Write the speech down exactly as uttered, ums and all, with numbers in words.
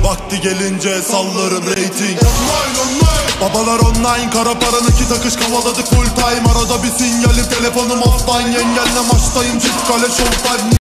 Vakti gelince sallarım rating. Online online, babalar online, kara paran iki takış kavaladık full time. Arada bir sinyalim, telefonum offline, yengenle maçtayım, çift kale showtime.